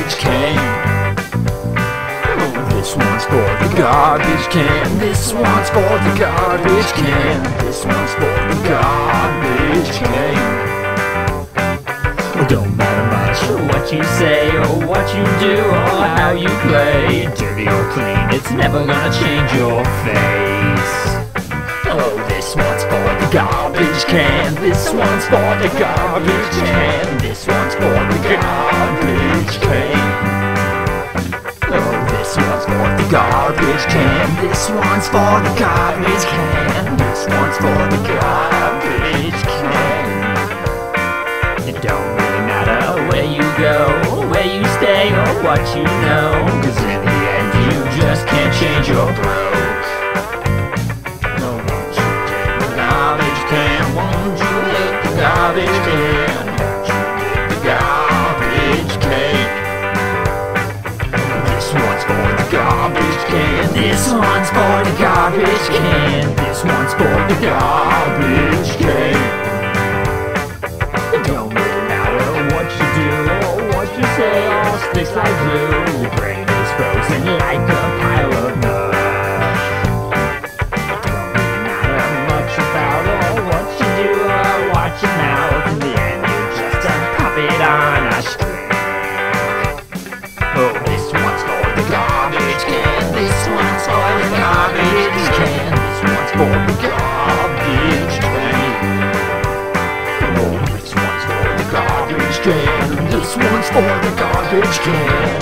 garbage can. This one's for the garbage can. This one's for the garbage can. This one's for the garbage can. It don't matter much what you say or what you do or how you play, dirty or clean, it's never gonna change your face. Oh, this one's for the garbage can. This one's for the garbage can. This one's for the garbage can. Oh, this one's for the garbage can. This one's for the garbage can. This one's for the garbage can. It don't really matter where you go, where you stay, or what you know, 'cause in the end you just can't change your broke. No, won't you take the garbage can? Won't you take the garbage can? Won't you take the garbage can? This one's for the garbage can. This one's for the garbage can. This one's for the garbage can. It don't really matter what you do or what you say, all sticks like glue. Your brain is frozen like a pile of mud. It don't really matter much about or what you do or watch your mouth. In the end, you're just a puppet on a string. Oh, this one's for the garbage can. This one's for the garbage can. This one's for the garbage can. Oh, this one's for the garbage can. This one's for the garbage can.